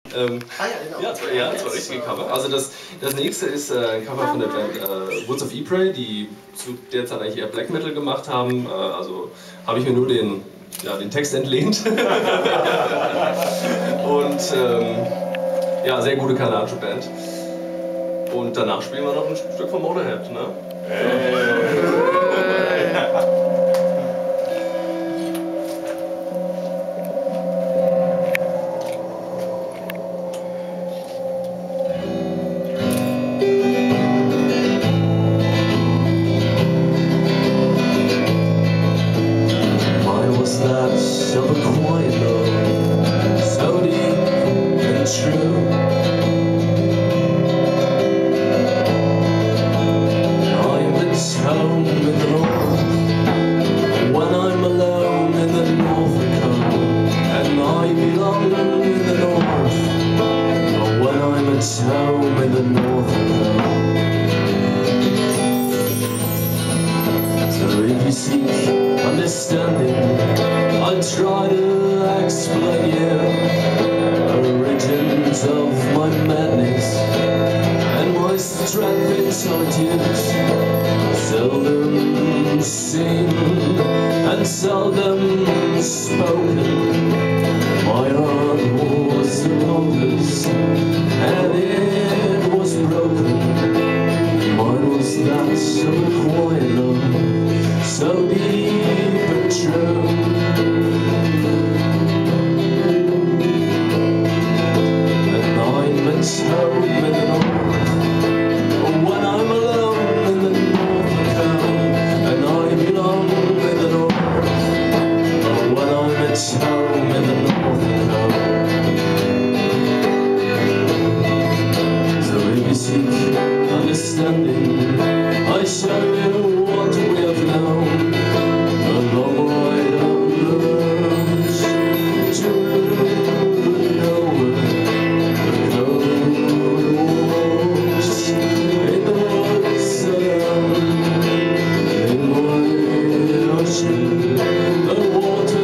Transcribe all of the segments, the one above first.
Ja, zwei richtige Cover. Also das nächste ist ein Cover von der Band Woods of Ypres, die zu der Zeit eigentlich eher Black Metal gemacht haben. Also habe ich mir nur den Text entlehnt. Und ja, sehr gute kanadische Band. Und danach spielen wir noch ein Stück von Motorhead, ne?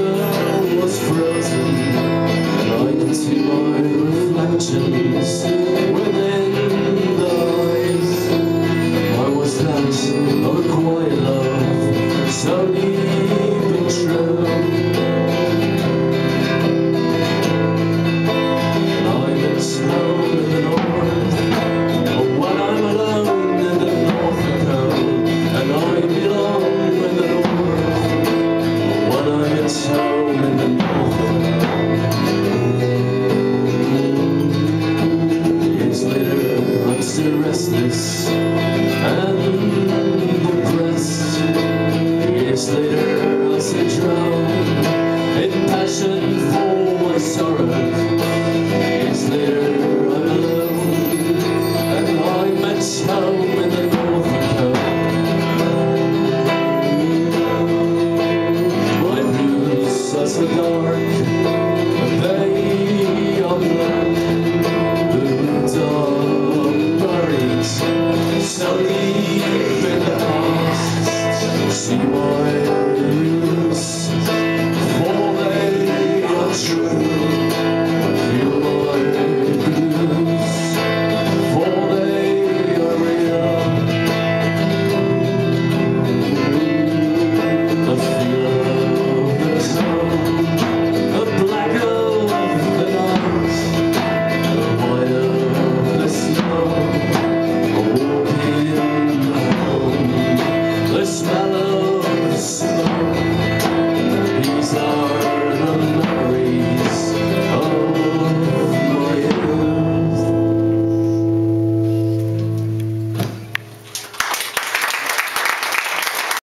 reflections